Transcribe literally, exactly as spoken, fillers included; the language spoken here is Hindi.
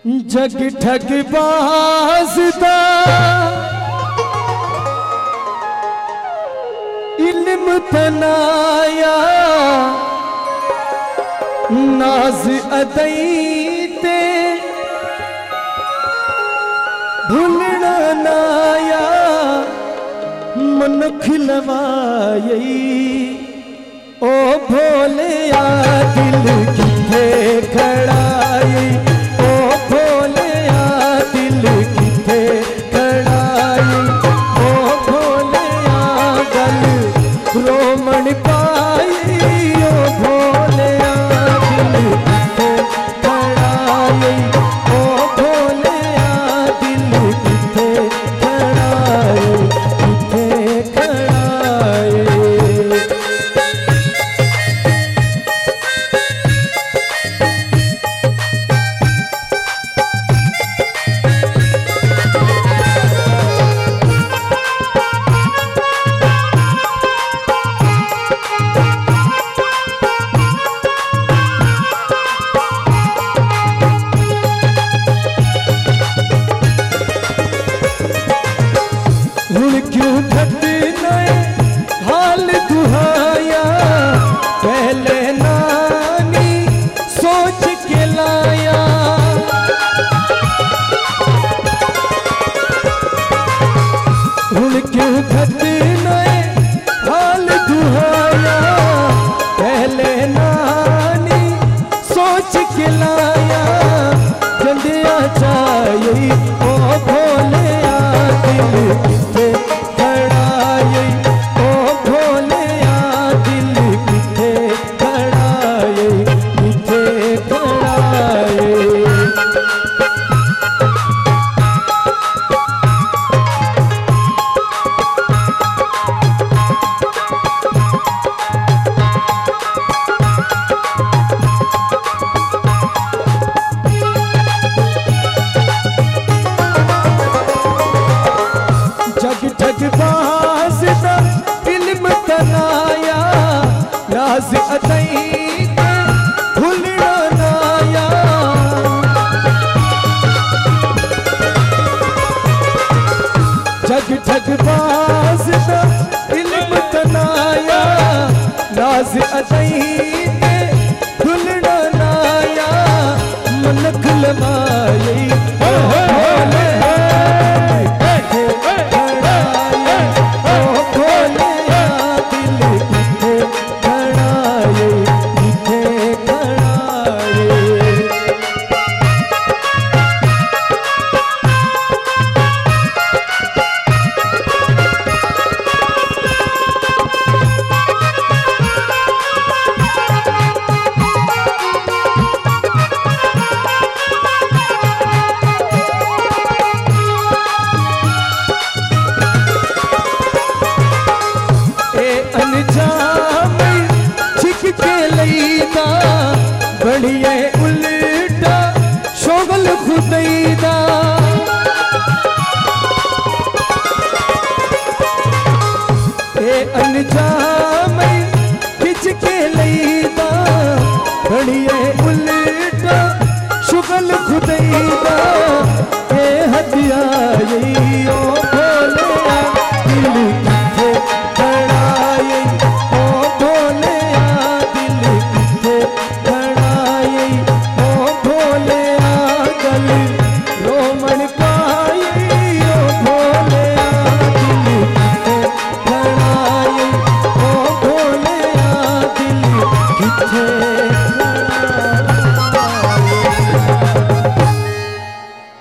जग ठग बाज़दा इल्म तनाया नाज अदई ते भूलना नाया मनुख लवाई ओ भोलिया दिल किथे खड़ाई ओ भोलिया दिल किथे खड़ाई ओ भोलिया गल रोमन पाई ओ भोलिया दिल किथे खड़ाई ओ भोलिया दिल किथे खड़ाई किथे खड़ाई। हुण क्यों घटना हाल दुहाया पहले नानी सोच के लाया हुण क्यों घटना हाल दुहाया पहले नानी सोच के लाया जंदिया चाहिए ओ भोलिया दिल किथे खड़ाई ओ भोलिया दिल किथे खड़ाई किथे खड़ाई। जग ठग बाज़दा इल्म तनाया नाज अदई ते भूलना नाया जग ठग बाज़दा इल्म तनाया नाज अदई ते भूलना नाया मनख लमाई अनजाम छिक के लईदा बढ़िए उल्टा शोगल खुदैदा ए अनजाम खिच के लईदा बढ़िए उल्टा शोगल खुदैदा ए हदियाई ओ भोलिया दिल किथे खड़ाई ओ भोलिया दिल किथे खड़ाई ओ भोलिया गल रोमन पाई ओ भोलिया दिल किथे खड़ाई ओ भोलिया दिल किथे